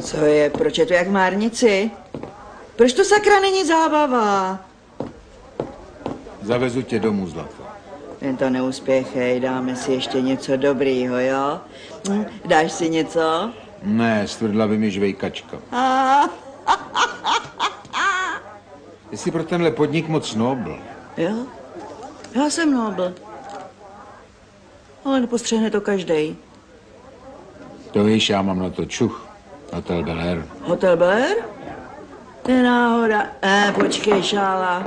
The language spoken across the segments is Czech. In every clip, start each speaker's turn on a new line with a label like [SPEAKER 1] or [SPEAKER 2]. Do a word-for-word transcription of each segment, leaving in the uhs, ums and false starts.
[SPEAKER 1] Co je? Proč je to jak v márnici? Proč to sakra není zábava?
[SPEAKER 2] Zavezu tě domů, zlato.
[SPEAKER 1] Jen to neuspěchej, dáme si ještě něco dobrýho, jo? Hm, dáš si něco?
[SPEAKER 2] Ne, stvrdla by mi žvejkačka. Ty jsi pro tenhle podnik moc nobl.
[SPEAKER 1] Jo? Já jsem nobl. Ale nepostřehne to každej.
[SPEAKER 2] To víš, já mám na to čuch. Hotel Bel Air.
[SPEAKER 1] Hotel Bel Air? To je náhoda. Eh, počkej, šála.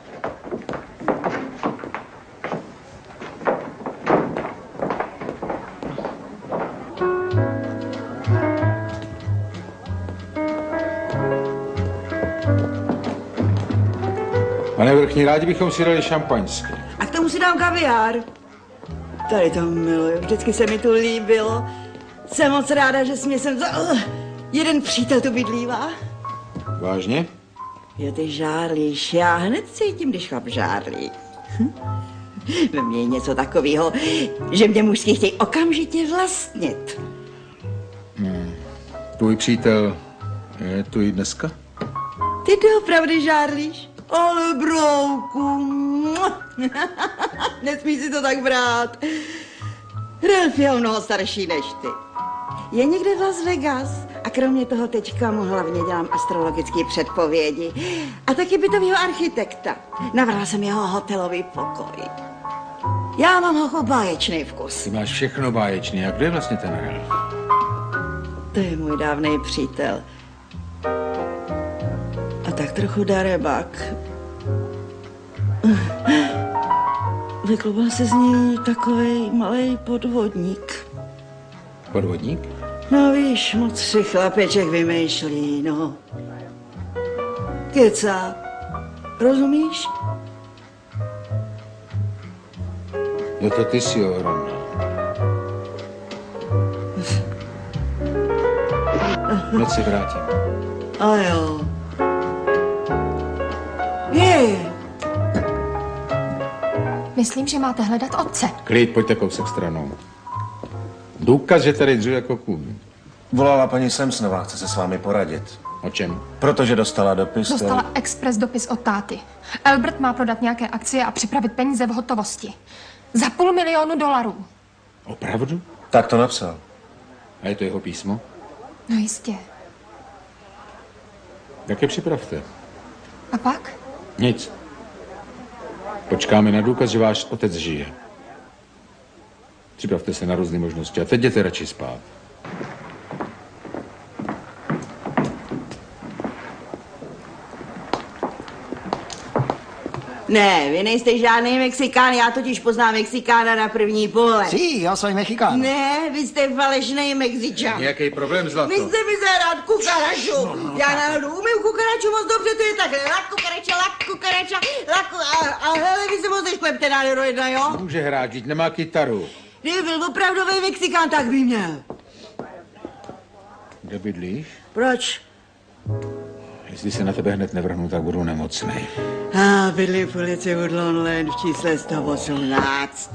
[SPEAKER 2] Pane vrchní, rádi bychom si dali šampaňské.
[SPEAKER 1] A k tomu si dám kaviár. Tady to miluju, vždycky se mi tu líbilo. Jsem moc ráda, že jsi mě sem za... Uh, jeden přítel tu bydlívá.
[SPEAKER 2] Vážně?
[SPEAKER 1] Jo, ty žárlíš, já hned cítím, když chlap žárlí. Ve mně je něco takového, že mě mužský chtějí okamžitě vlastnit.
[SPEAKER 2] Hmm. Tvůj přítel je tu i dneska?
[SPEAKER 1] Ty doopravdy žárlíš? Ale brouku, nesmí si to tak brát. Ralf je mnoho starší než ty. Je někde v Las Vegas a kromě toho teďka mu hlavně dělám astrologické předpovědi a taky bytovýho architekta. Navrhla jsem jeho hotelový pokoj. Já mám hochu báječný vkus.
[SPEAKER 2] Ty máš všechno báječný. A kdo je vlastně ten Ralf?
[SPEAKER 1] To je můj dávnej přítel. A tak trochu darebak. Vyklubal se z ní takovej malej podvodník.
[SPEAKER 2] Podvodník?
[SPEAKER 1] No víš, moc si chlapeček vymýšlí, no. Kecá. Rozumíš?
[SPEAKER 2] No to ty si ohromná. Hned se vrátím.
[SPEAKER 1] A jo. Je.
[SPEAKER 3] Myslím, že máte hledat otce.
[SPEAKER 2] Klid, pojďte kousek stranou. Důkaz, že tady dřu jako kůň.
[SPEAKER 4] Volala paní Samsonová, chce se s vámi poradit.
[SPEAKER 2] O čem?
[SPEAKER 4] Protože dostala dopis.
[SPEAKER 3] Dostala
[SPEAKER 4] který...
[SPEAKER 3] expres dopis od táty. Albert má prodat nějaké akcie a připravit peníze v hotovosti. Za půl milionu dolarů.
[SPEAKER 2] Opravdu?
[SPEAKER 4] Tak to napsal.
[SPEAKER 2] A je to jeho písmo?
[SPEAKER 3] No jistě.
[SPEAKER 2] Tak je připravte.
[SPEAKER 3] A pak?
[SPEAKER 2] Nic. Počkáme na důkaz, že váš otec žije. Připravte se na různé možnosti a teď jděte radši spát.
[SPEAKER 1] Ne, vy nejste žádný Mexikán, já totiž poznám Mexikána na první pohled.
[SPEAKER 5] Sí, já jsem Mexikán.
[SPEAKER 1] Ne, vy jste falešný Mexičan.
[SPEAKER 2] Nějaký problém, zlato?
[SPEAKER 1] Vy jste mi zahrát kukaraču. No, no, já náhodou umím kukaraču moc dobře, to je takhle. Lak kukarača, lak kukarača, lak a, a hele, vy se moc nešklepte na do jedna, jo?
[SPEAKER 2] Může hrát, vždyť nemá kytaru.
[SPEAKER 1] Kdyby byl opravdový Mexikán, tak by měl.
[SPEAKER 2] Kde bydlíš?
[SPEAKER 1] Proč?
[SPEAKER 2] Jestli se na tebe hned nevrhnu, tak budu nemocný.
[SPEAKER 1] A bydlí v ulici Woodlawn Lane v čísle sto osmnáct.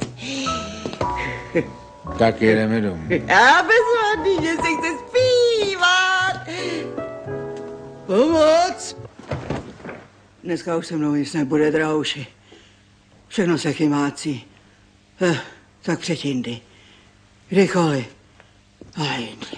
[SPEAKER 2] Tak jedeme domů.
[SPEAKER 1] A bezvadný, že se chce zpívat. Pomoc! Dneska už se mnou nic nebude, drauši. Všechno se chymácí. Eh, tak před jindy. Kdykoliv. Ale jindy.